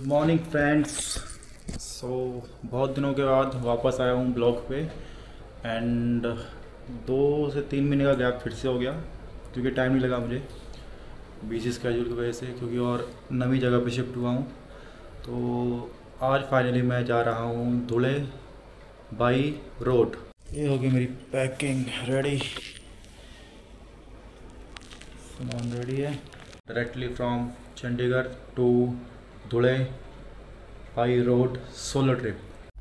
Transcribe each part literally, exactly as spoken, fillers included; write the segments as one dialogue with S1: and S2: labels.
S1: Morning friends. सो बहुत दिनों के बाद वापस आया हूँ ब्लॉग पे एंड दो से तीन महीने का गैप फिर से हो गया क्योंकि टाइम नहीं लगा मुझे बिजी स्केड्यूल की वजह से, क्योंकि और नई जगह पे शिफ्ट हुआ हूँ। तो आज फाइनली मैं जा रहा हूँ धुले बाई रोड। ये होगी मेरी पैकिंग रेडी, सामान रेडी है। Directly from Chandigarh to Dhule by road solo trip.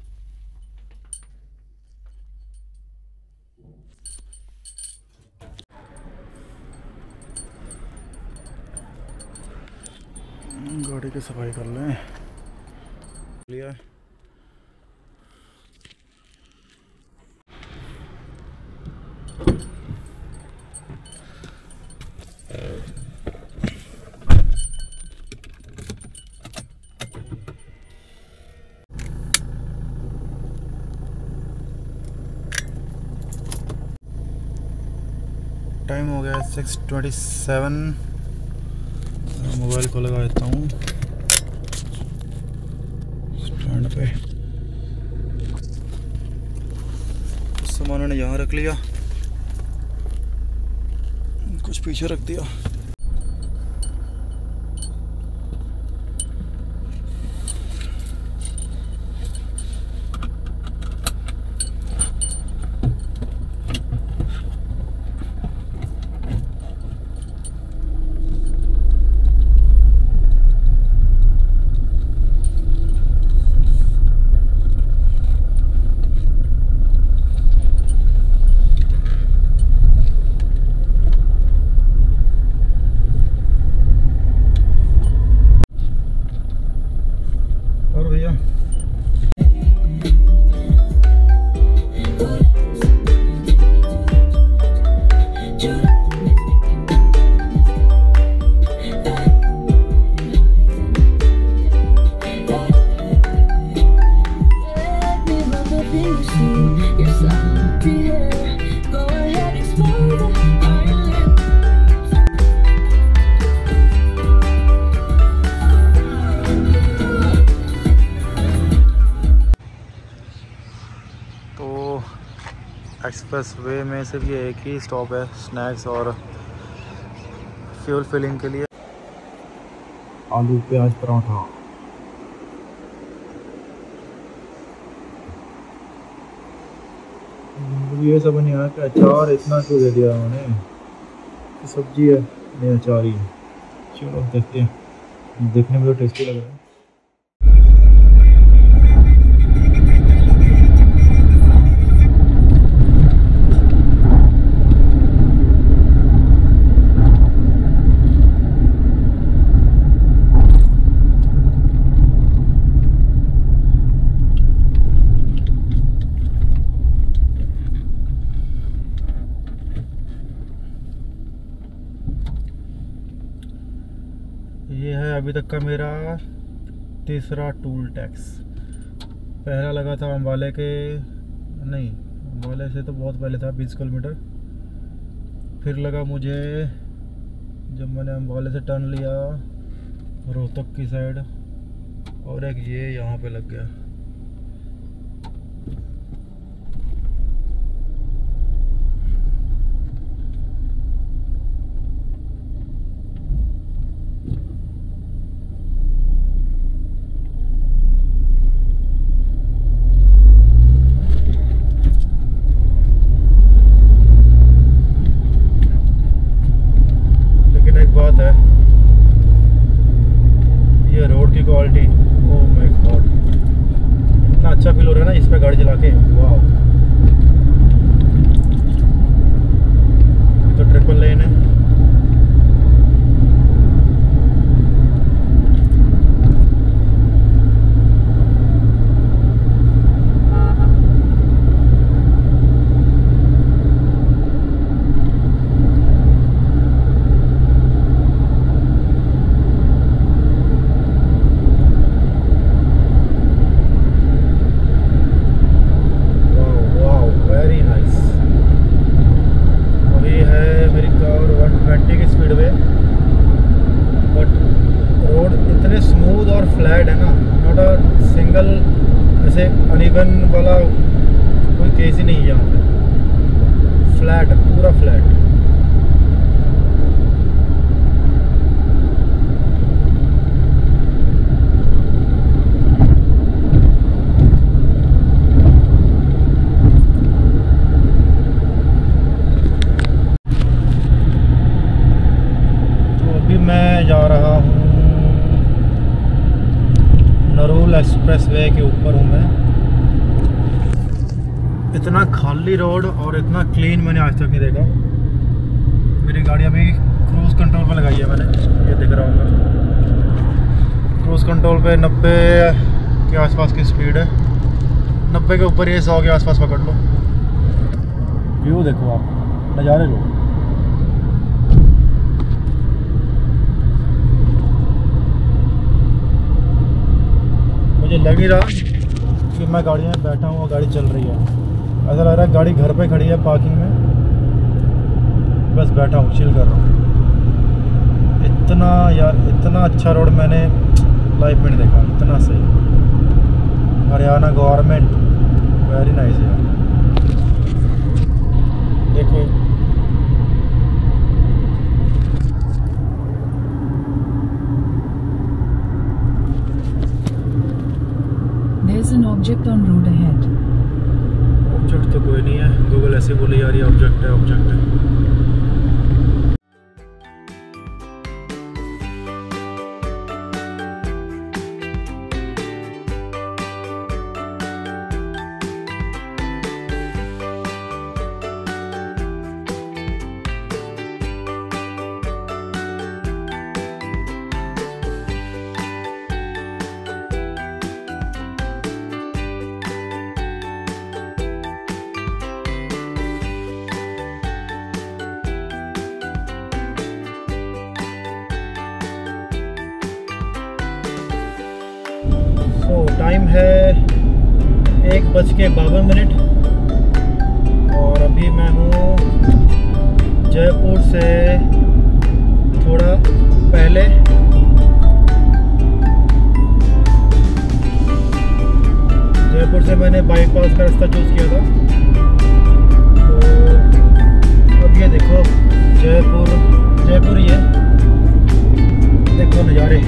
S1: गाड़ी की सफाई कर लें लिया। टाइम हो गया सिक्स ट्वेंटी सेवन। मोबाइल को लगा देता हूँ स्टैंड पे। सामान मैंने यहाँ रख लिया, कुछ पीछे रख दिया। और भैया एक्सप्रेस वे में सिर्फ ये एक ही स्टॉप है स्नैक्स और फ्यूल फिलिंग के लिए। आलू प्याज पराठा। ये सब नहीं आया कि अचार इतना क्यों दे दिया उन्होंने। सब्जी है नहीं अचार ही है। चलो देखते हैं, देखने में तो टेस्टी लग रहा है। ये है अभी तक का मेरा तीसरा टूल टैक्स। पहला लगा था अम्बाले के, नहीं अम्बाले से तो बहुत पहले था, बीस किलोमीटर। फिर लगा मुझे जब मैंने अम्बाले से टर्न लिया रोहतक की साइड, और एक ये यहाँ पे लग गया। ये रोड की क्वालिटी, ओह माय गॉड, इतना अच्छा फील हो रहा है ना इस पे गाड़ी चला के। वाह, तो ट्रिपल लेन है। इतने स्मूथ और फ्लैट है ना, नॉट अ सिंगल ऐसे अनइवन वाला कोई केस ही नहीं है यहाँ पे। फ्लैट है, पूरा फ्लैट। मैं जा रहा हूँ नरूल एक्सप्रेस वे के ऊपर हूँ मैं। इतना खाली रोड और इतना क्लीन मैंने आज तक नहीं देखा। मेरी गाड़ी अभी क्रूज़ कंट्रोल पे लगाई है मैंने, ये दिख रहा होगा। क्रूज़ कंट्रोल पे नब्बे के आसपास की स्पीड है, नब्बे के ऊपर ये सौ के आसपास पकड़ लो। व्यू देखो आप, नज़ारे लो। मुझे लग ही रहा कि मैं गाड़ी में बैठा हूँ और गाड़ी चल रही है। ऐसा लग रहा है गाड़ी घर पे खड़ी है पार्किंग में, बस बैठा हूँ, चिल कर रहा हूँ। इतना यार, इतना अच्छा रोड मैंने लाइफ में नहीं देखा, इतना सही। हरियाणा गवर्नमेंट वेरी नाइस यार। देखो
S2: There's an object on road ahead.
S1: Object तो कोई नहीं है, गूगल ऐसे बोले यार ये ऑब्जेक्ट है, ऑब्जेक्ट है। तो टाइम है एक बज के बावन मिनट और अभी मैं हूँ जयपुर से थोड़ा पहले। जयपुर से मैंने बाईपास का रास्ता चूज़ किया था। तो अब ये देखो जयपुर, जयपुर ये देखो नज़ारे।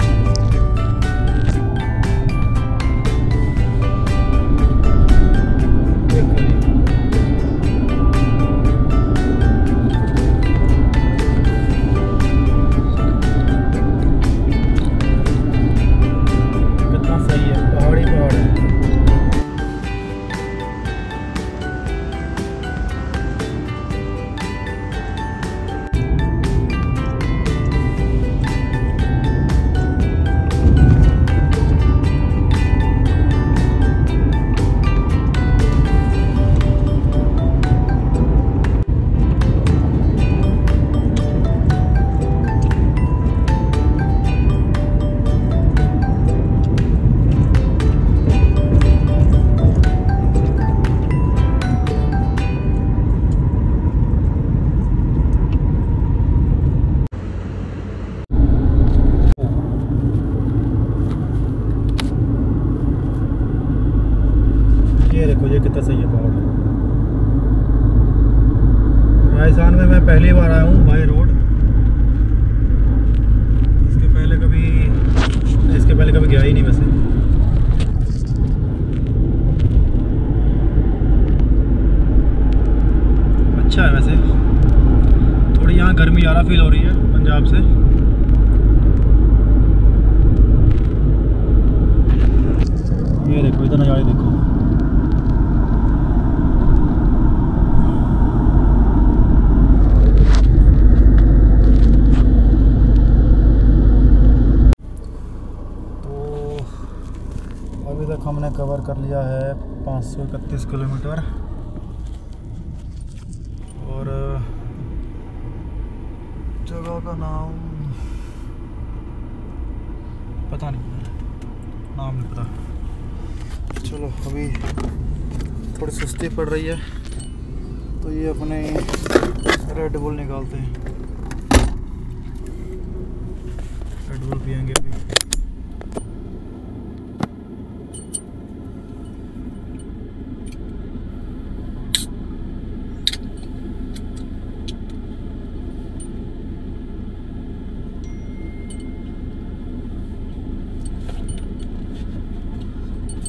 S1: ये देखो ये कितना सही है पहाड़। राजस्थान में मैं पहली बार आया हूँ बाय रोड। इसके पहले कभी इसके पहले कभी गया ही नहीं वैसे। अच्छा है वैसे, थोड़ी यहाँ गर्मी ज़्यादा फील हो रही है पंजाब से। ये देखो इधर नज़ारे देखो। अभी तक हमने कवर कर लिया है पाँच सौ इकतीस किलोमीटर और जगह का नाम पता नहीं, नाम नहीं पता। चलो अभी थोड़ी सुस्ती पड़ रही है तो ये अपने रेड बुल निकालते हैं, रेड बुल पियेंगे अभी।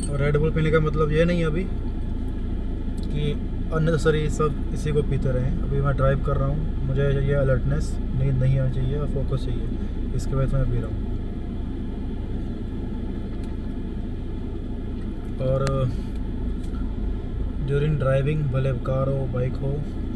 S1: और रेड बुल पीने का मतलब ये नहीं है अभी कि अननेसेसरी सब इसी को पीते रहें। अभी मैं ड्राइव कर रहा हूँ, मुझे चाहिए अलर्टनेस, नींद नहीं आनी चाहिए और फोकस चाहिए, इसके वजह से मैं पी रहा हूँ। और ड्यूरिंग ड्राइविंग, भले कार हो बाइक हो,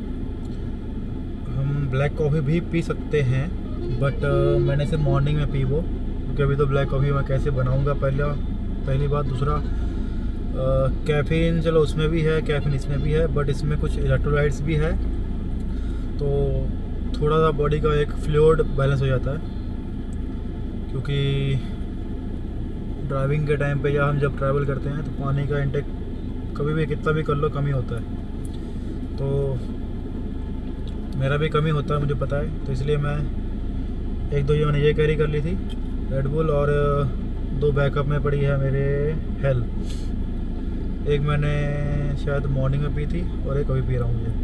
S1: हम ब्लैक कॉफ़ी भी पी सकते हैं, बट मैंने सिर्फ मॉर्निंग में पी वो, क्योंकि अभी तो ब्लैक कॉफ़ी मैं कैसे बनाऊँगा, पहला पहली बात। दूसरा, कैफ़ीन चलो उसमें भी है, कैफ़ीन इसमें भी है, बट इसमें कुछ इलेक्ट्रोलाइट्स भी है, तो थोड़ा सा बॉडी का एक फ्लूइड बैलेंस हो जाता है। क्योंकि ड्राइविंग के टाइम पे या हम जब ट्रैवल करते हैं तो पानी का इंटेक कभी भी कितना भी कर लो कमी होता है, तो मेरा भी कमी होता है, मुझे पता है। तो इसलिए मैं एक दो ये मैंने ये कैरी कर ली थी रेड बुल, और दो बैकअप में पड़ी है मेरे हेल। एक मैंने शायद मॉर्निंग में पी थी और एक अभी पी रहा हूँ ये।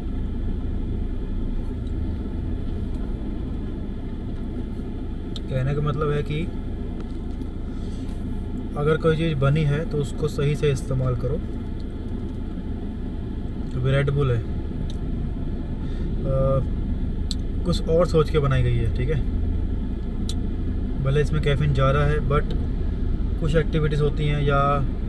S1: कहने का मतलब है कि अगर कोई चीज़ बनी है तो उसको सही से इस्तेमाल करो। तो रेड बुल है, आ, कुछ और सोच के बनाई गई है, ठीक है। भले इसमें कैफीन ज़्यादा है, बट कुछ एक्टिविटीज़ होती हैं या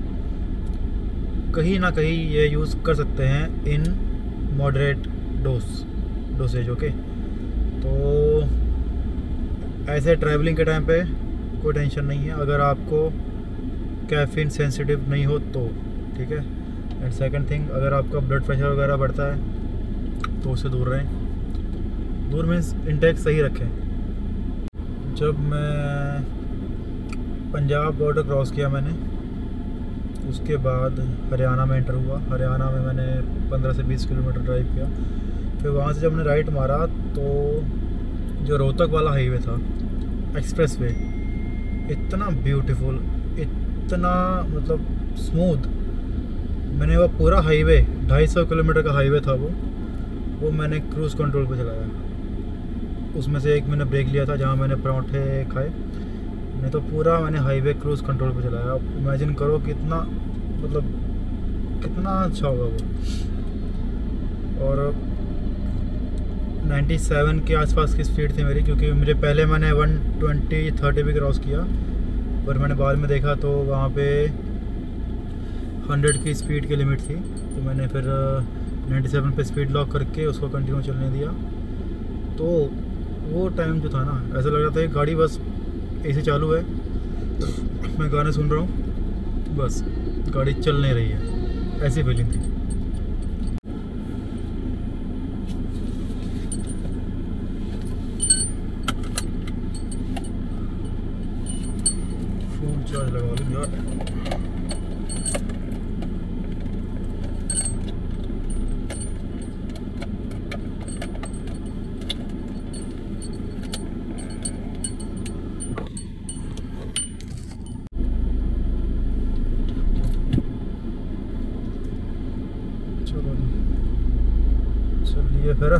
S1: कहीं ना कहीं ये यूज़ कर सकते हैं in moderate dose dosage. Okay, तो ऐसे ट्रैवलिंग के टाइम पे कोई टेंशन नहीं है अगर आपको कैफीन सेंसिटिव नहीं हो तो, ठीक है। एंड सेकंड थिंग, अगर आपका ब्लड प्रेशर वगैरह बढ़ता है तो उससे दूर रहें। दूर मीन्स इंटेक सही रखें। जब मैं पंजाब बॉर्डर क्रॉस किया मैंने, उसके बाद हरियाणा में एंटर हुआ। हरियाणा में मैंने पंद्रह से बीस किलोमीटर ड्राइव किया। फिर वहाँ से जब मैंने राइट मारा तो जो रोहतक वाला हाईवे था, एक्सप्रेस वे, इतना ब्यूटीफुल, इतना मतलब स्मूथ। मैंने वो पूरा हाईवे, ढाई सौ किलोमीटर का हाईवे था वो वो मैंने क्रूज़ कंट्रोल पे चलाया। उसमें से एक मैंने ब्रेक लिया था जहाँ मैंने पराठे खाए, नहीं तो पूरा मैंने हाईवे क्रूज़ कंट्रोल पे चलाया। आप इमेजिन करो कितना मतलब कितना अच्छा होगा वो। और सत्तानवे के आसपास की स्पीड थी मेरी, क्योंकि मुझे पहले मैंने वन ट्वेंटी थर्टी भी क्रॉस किया, पर मैंने बाद में देखा तो वहाँ पे हंड्रेड की स्पीड की लिमिट थी, तो मैंने फिर सत्तानवे पे स्पीड लॉक करके उसको कंटिन्यू चलने दिया। तो वो टाइम जो था ना, ऐसा लग रहा था कि गाड़ी बस एसी चालू है, मैं गाने सुन रहा हूँ, बस गाड़ी चल नहीं रही है, ऐसी फीलिंग थी। फुल चार्ज लगा लूँ यार। चलिए फिर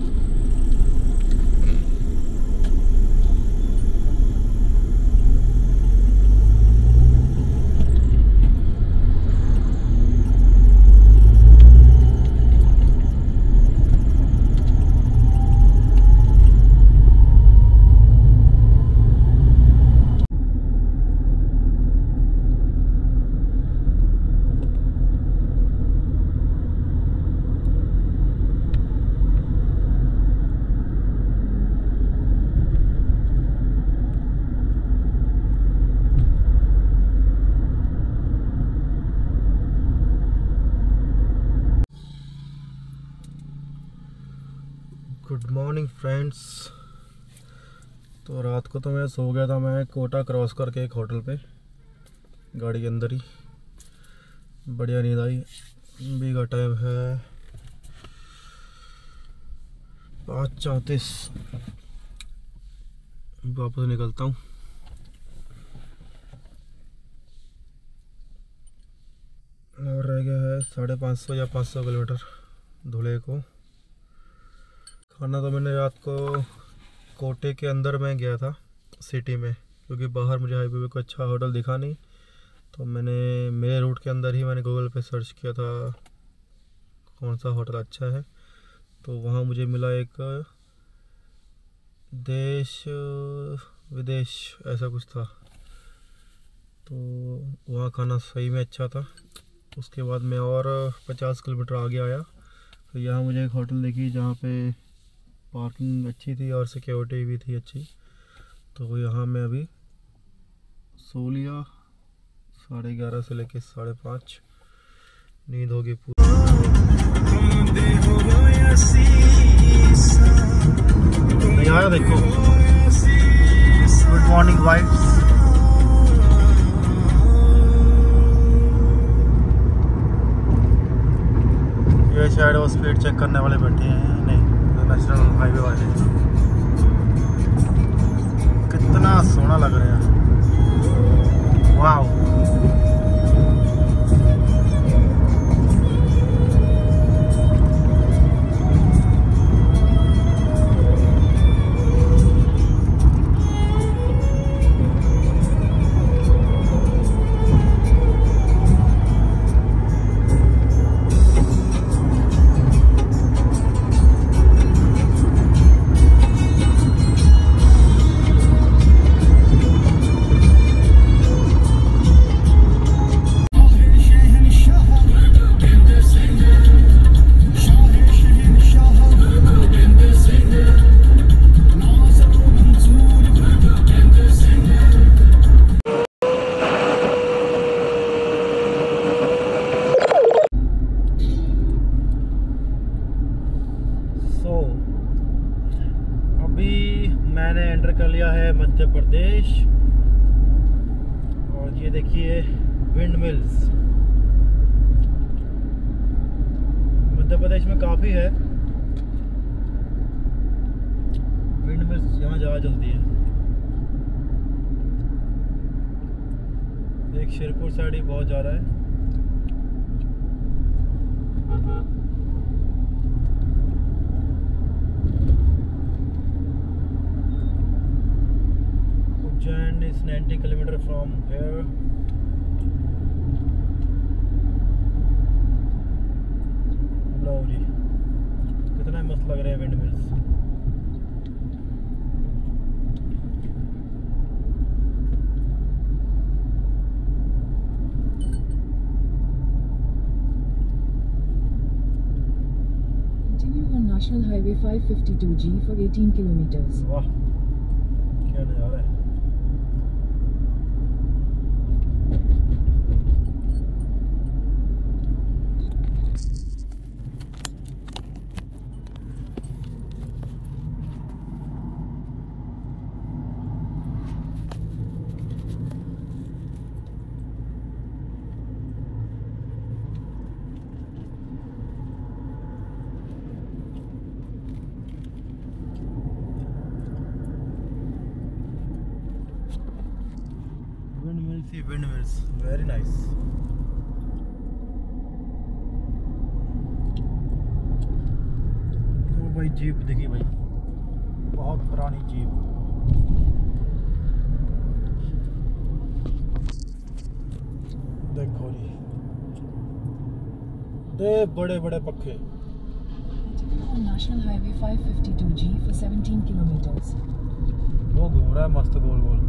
S1: गुड मॉर्निंग फ्रेंड्स। तो रात को तो मैं सो गया था, मैं कोटा क्रॉस करके एक होटल पे गाड़ी के अंदर ही, बढ़िया नींद आई। अभी का टाइम है पाँच चौंतीस। वापस निकलता हूँ। और रह गया है साढ़े पाँच सौ या पाँच सौ किलोमीटर धुले को। खाना तो मैंने रात को कोटे के अंदर में गया था सिटी में, क्योंकि बाहर मुझे हाईवे पे कोई अच्छा होटल दिखा नहीं, तो मैंने मेरे रूट के अंदर ही मैंने गूगल पे सर्च किया था कौन सा होटल अच्छा है, तो वहाँ मुझे मिला एक देश विदेश ऐसा कुछ था, तो वहाँ खाना सही में अच्छा था। उसके बाद मैं और पचास किलोमीटर आगे आया, तो यहाँ मुझे एक होटल देखी जहाँ पे पार्किंग अच्छी थी और सिक्योरिटी भी थी अच्छी, तो यहाँ मैं अभी सो लिया। साढ़े ग्यारह से लेके साढ़े पाँच नींद होगी पूरी। नज़ारा देखो, गुड मॉर्निंग वाइब्स। ये शायद वो स्पीड चेक करने वाले बैठे हैं, नहीं नेशनल हाईवे वाले। कितना सोना लग रहा है, वाह। मैंने एंटर कर लिया है मध्य प्रदेश, और ये देखिए विंड मिल्स। मध्य प्रदेश में काफ़ी है विंड मिल्स, यहाँ ज़्यादा चलती है। एक शेरपुर साइड ही बहुत ज़्यादा है। Ujjain is ninety kilometers from here. लो जी, कितना मस्त लग रहे हैं windmills.
S2: Continue on National Highway five fifty-two G for eighteen kilometers.
S1: वाह, क्या नज़ारा है। See windmills, very nice. वो भाई जीप देखिए भाई, बहुत पुरानी जीप। देखो जी, दे बड़े बड़े पक्के।
S2: On National Highway five fifty-two G for seventeen kilometers.
S1: वो घूम रहा है मस्त गोल गोल।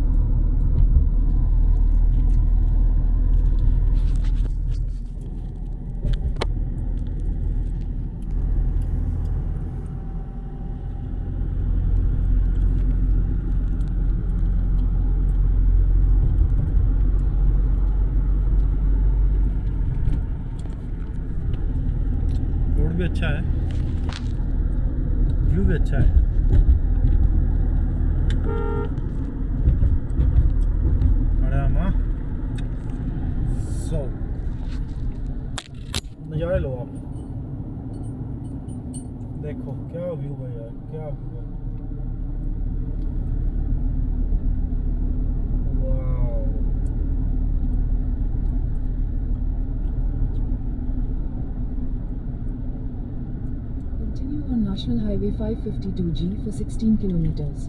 S1: रोड भी अच्छा है, व्यू भी अच्छा है। अरे माँ, सो नज़ारे लो आप, देखो क्या व्यू है यार, क्या व्यू है।
S2: On National Highway five fifty-two G for sixteen kilometers.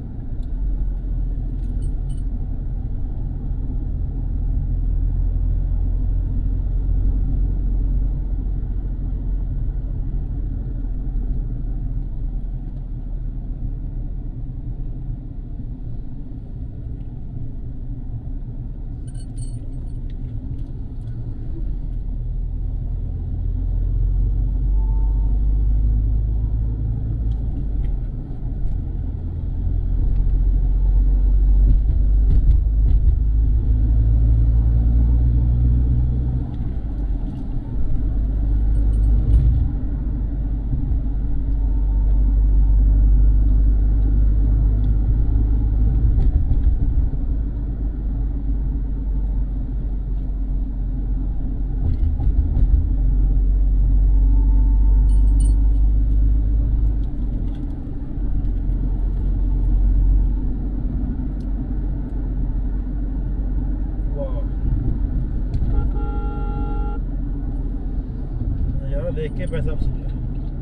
S1: देख के पैसा वसूल है।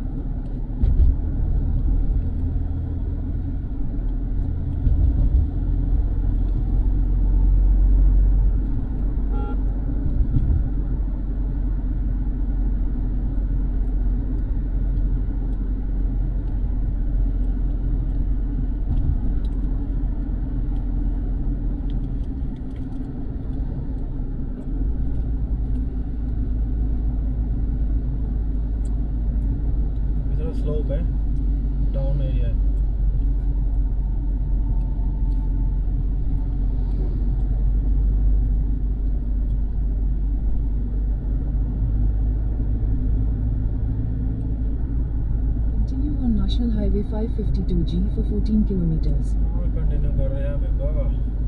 S1: स्लोप है, डाउन एरिया है।
S2: Continue on National Highway five fifty-two G for fourteen kilometers.
S1: हाँ कंटिन्यू कर रहे हैं बेटा।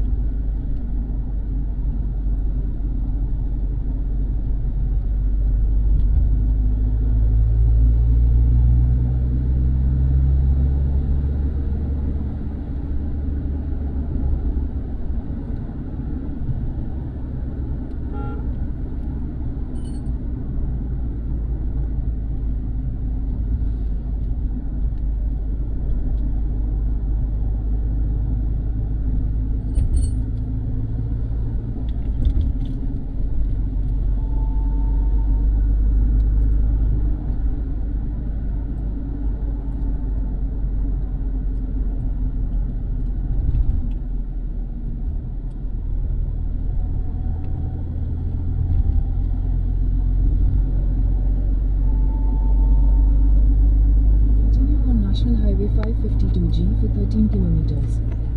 S2: National Highway five fifty-two G for thirteen kilometers.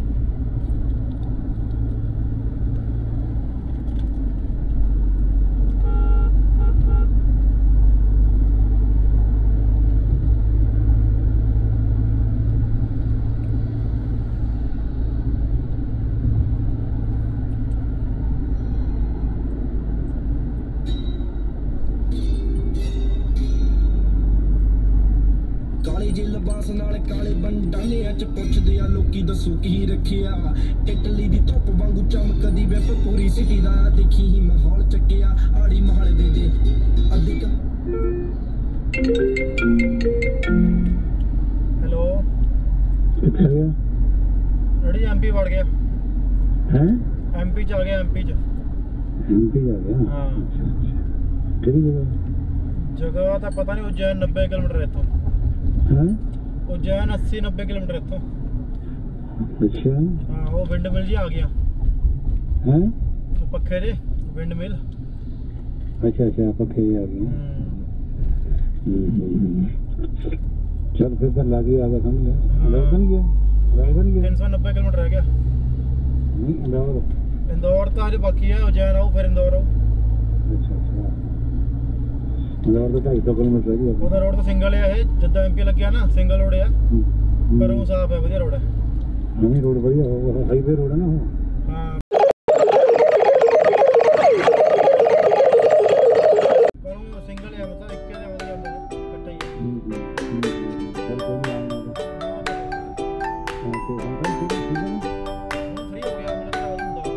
S3: काले जे लिबास नाल काले बंडाने अच पुछदे आ लोकी दसो की रखिया इटली दी धुप वांगू चमकदी वेप पूरी सिटी दा देखी ही माहौल चक्किया आड़ी महल दे दे अधिक।
S1: हेलो
S4: किथे गया?
S1: रेडी एमपी बढ़ गया
S4: हैं?
S1: एमपी च आ गया एमपी च
S4: एमपी आ गया?
S1: हाँ
S4: किहड़ी जगह?
S1: जगह तो पता नहीं, उज्जैन नब्बे किलोमीटर इत्थों।
S4: हैं?
S1: उज्जैन अस्सी नब्बे किलोमीटर इत्थों।
S4: अच्छा
S1: हाँ वो विंड मिल जी आ गया।
S4: हैं?
S1: वो पखे जे विंड मिल।
S4: अच्छा अच्छा पक्के आ गए। चल फिर तो लागे आ गया समझ लिया। इंदौर बन गया? इंदौर बन गया?
S1: तीन सौ नब्बे किलोमीटर रह गया।
S4: नहीं इंदौर
S1: इंदौर तो आज बाकी है, उज्जैन आओ फिर इंदौर आओ।
S4: अच्छा अच्छा इंदौर तो ढाई सौ किलोमीटर रह गया।
S1: ਉਹਦਾ ਰੋਡ ਤਾਂ ਸਿੰਗਲ ਹੈ, ਇਹ ਜਿੱਦਾਂ ਐਮਪੀ ਲੱਗਿਆ ਨਾ ਸਿੰਗਲ ਰੋਡ ਆ, ਪਰ ਉਹ ਸਾਫ ਹੈ, ਵਧੀਆ ਰੋਡ ਹੈ।
S4: ਨਹੀਂ ਰੋਡ ਵਧੀਆ, ਉਹ ਹਾਈਵੇ ਰੋਡ ਹੈ ਨਾ ਉਹ।
S1: ਹਾਂ ਪਰ ਉਹ ਸਿੰਗਲ ਹੈ, ਮਤਲਬ ਇੱਕੇ ਦੇ ਆਉਂਦੇ ਜਾਂਦੇ ਨੇ, ਇਕੱਠਾ ਹੀ ਹੈ।
S4: ਚਲ ਕੋਈ ਨਹੀਂ ਆਉਂਦਾ ਹਾਂ ਤੇ ਹੁਣ ਠੀਕ ਹੈ ਨਾ
S1: ਫ੍ਰੀ ਹੋ ਗਿਆ ਮੇਰਾ ਤਾਂ ਹੁੰਦਾ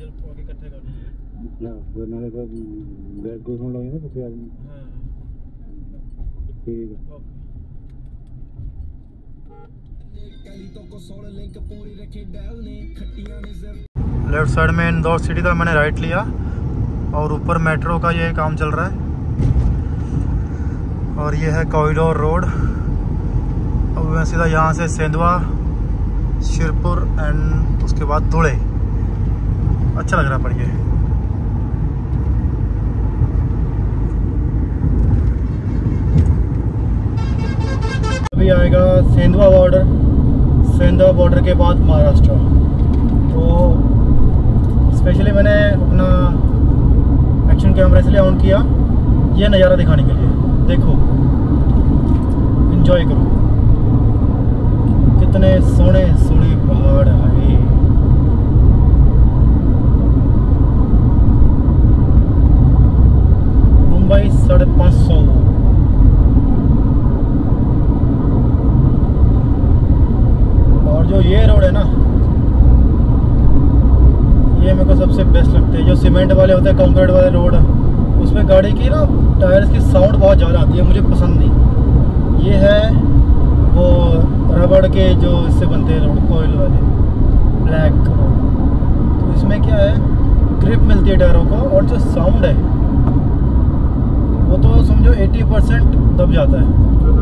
S1: आगे इकट्ठे कर लीजिए।
S4: अच्छा वो नाले पर बैग को सुन लोगे ना तो फिर
S1: हाँ
S4: ठीक है।
S1: ओके। लेफ्ट साइड में इंदौर सिटी था, मैंने राइट लिया और ऊपर मेट्रो का ये काम चल रहा है और ये है कॉरिडोर रोड। अब मैं सीधा यहाँ से सेंधवा, शिरपुर एंड उसके बाद धुले। अच्छा लग रहा पर ये अभी आएगा सेंधवा बॉर्डर, सेंधवा बॉर्डर के बाद महाराष्ट्र। तो स्पेशली मैंने अपना एक्शन कैमरा इसलिए ऑन किया ये नज़ारा दिखाने के लिए। देखो एंजॉय करो, कितने सोने सोने पहाड़ है। मुंबई साढ़े पाँच सौ। और जो ये रोड है ना, ये मेरे को सबसे बेस्ट लगते हैं। जो सीमेंट वाले होते हैं, कंक्रीट वाले रोड, उसमें गाड़ी की ना टायर्स की साउंड बहुत ज़्यादा आती है, मुझे पसंद नहीं। ये है वो रबड़ के जो इससे बनते हैं रोड, कोयल वाले ब्लैक रोड। तो इसमें क्या है, ग्रिप मिलती है टायरों को और जो साउंड है वो तो समझो अस्सी परसेंट दब जाता है।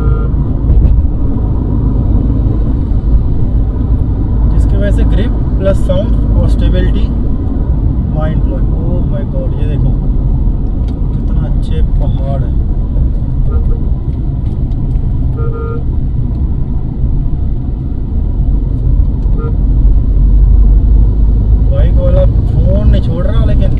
S1: जिसकी वजह से ग्रिप प्लस साउंड और stability mind blowing. Oh my God, ये देखो कितना अच्छे पहाड़ है। बाइक वाला फोन नहीं छोड़ रहा लेकिन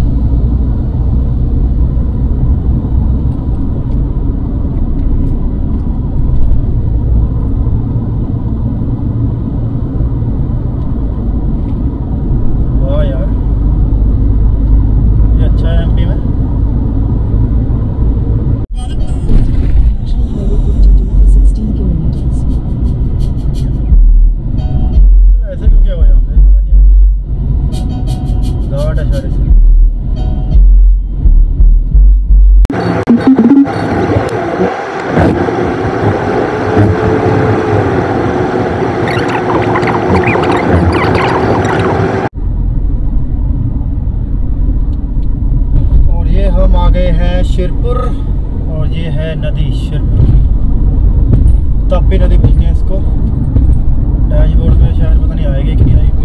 S1: शिरपुर और ये है नदी शिरपुर की, तापी नदी बोलते हैं इसको। डैशबोर्ड पे शायद पता नहीं आएगी कि नहीं आएगी।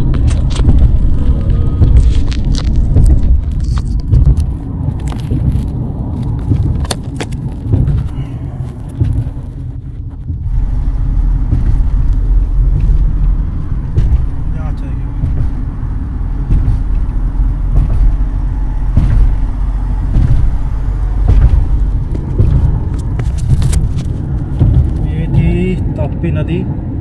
S1: यहाँ चाहिए तापी नदी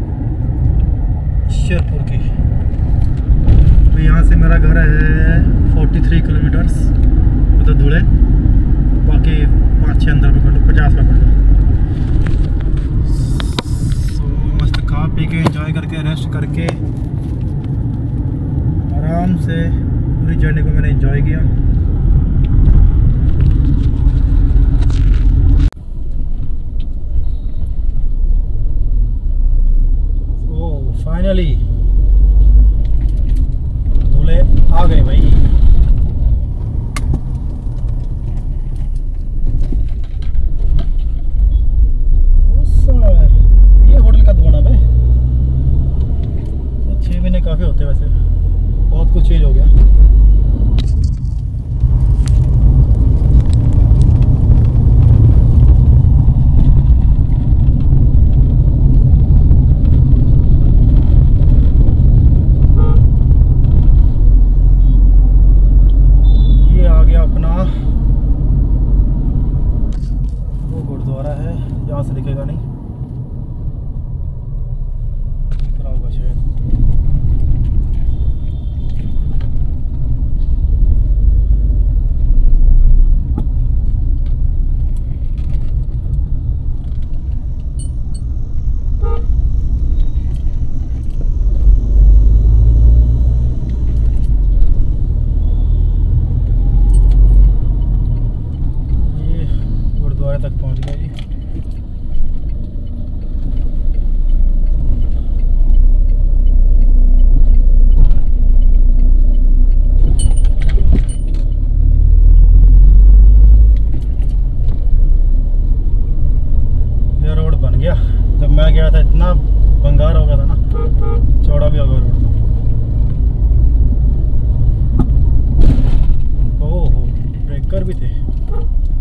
S1: शिरपुर की। तो यहाँ से मेरा घर है तैंतालीस किलोमीटर्स, मतलब धुले। बाकी पाँच छः अंदर पकड़ लो, पचास पकड़ लो। सो मस्त खा पी के एंजॉय करके रेस्ट करके आराम से पूरी जर्नी को मैंने एंजॉय किया। फाइनली धुले आ गए भाई। ये होटल का धुआं है। छः महीने काफ़ी होते हैं वैसे, बहुत कुछ चेंज हो गया। यहाँ से दिखेगा नहीं, दिख रहा होगा शायद। भी थे।